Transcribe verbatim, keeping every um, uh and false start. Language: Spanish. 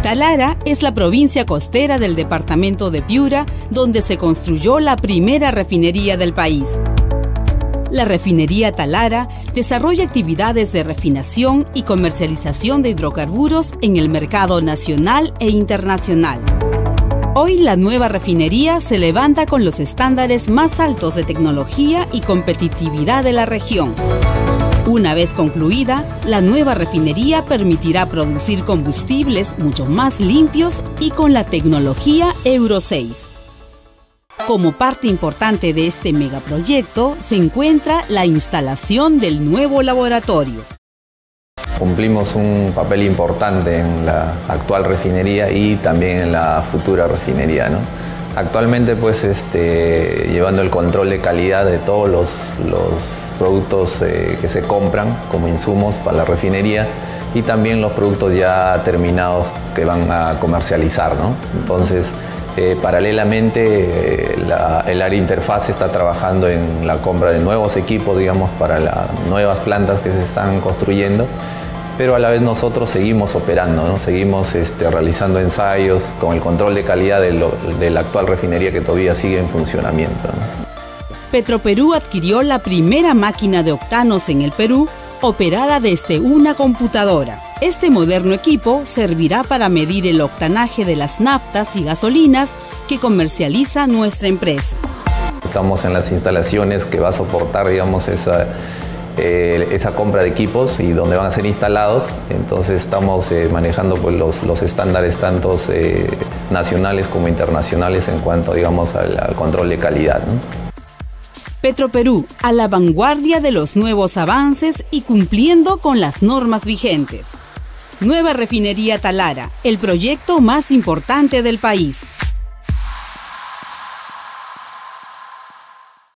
Talara es la provincia costera del departamento de Piura, donde se construyó la primera refinería del país. La refinería Talara desarrolla actividades de refinación y comercialización de hidrocarburos en el mercado nacional e internacional. Hoy la nueva refinería se levanta con los estándares más altos de tecnología y competitividad de la región. Una vez concluida, la nueva refinería permitirá producir combustibles mucho más limpios y con la tecnología Euro seis. Como parte importante de este megaproyecto se encuentra la instalación del nuevo laboratorio. Cumplimos un papel importante en la actual refinería y también en la futura refinería, ¿no? Actualmente, pues, este, llevando el control de calidad de todos los, los productos eh, que se compran como insumos para la refinería y también los productos ya terminados que van a comercializar, ¿no? Entonces, eh, paralelamente, eh, la, el área interfaz está trabajando en la compra de nuevos equipos, digamos, para las nuevas plantas que se están construyendo. Pero a la vez nosotros seguimos operando, ¿no? Seguimos este, realizando ensayos con el control de calidad de, lo, de la actual refinería que todavía sigue en funcionamiento, ¿no? Petroperú adquirió la primera máquina de octanos en el Perú, operada desde una computadora. Este moderno equipo servirá para medir el octanaje de las naftas y gasolinas que comercializa nuestra empresa. Estamos en las instalaciones que va a soportar, digamos, esa... Eh, esa compra de equipos y donde van a ser instalados. Entonces estamos eh, manejando pues, los, los estándares tanto eh, nacionales como internacionales en cuanto, digamos, al, al control de calidad, ¿no? Petroperú, a la vanguardia de los nuevos avances y cumpliendo con las normas vigentes. Nueva refinería Talara, el proyecto más importante del país.